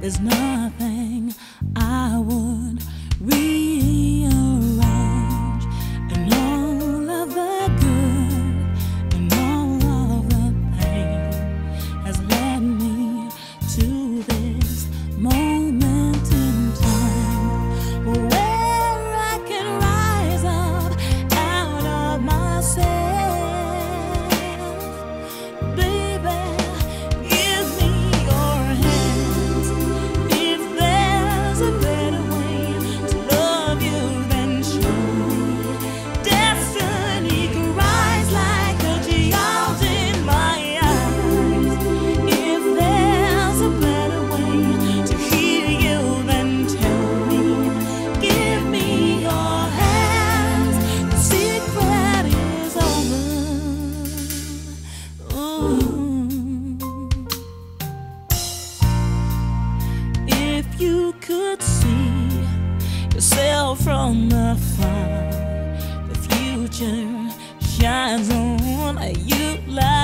There's nothing I would rearrange, and all of the good and all of the pain has led me to this moment in time where I can rise up out of myself. Baby, give me your hands. If there's a better way to love you, then show me. Destiny can rise like a child in my eyes. If there's a better way to heal you, then tell me. Give me your hands. The secret is over. Ooh. If you could see yourself from afar, the future shines on you like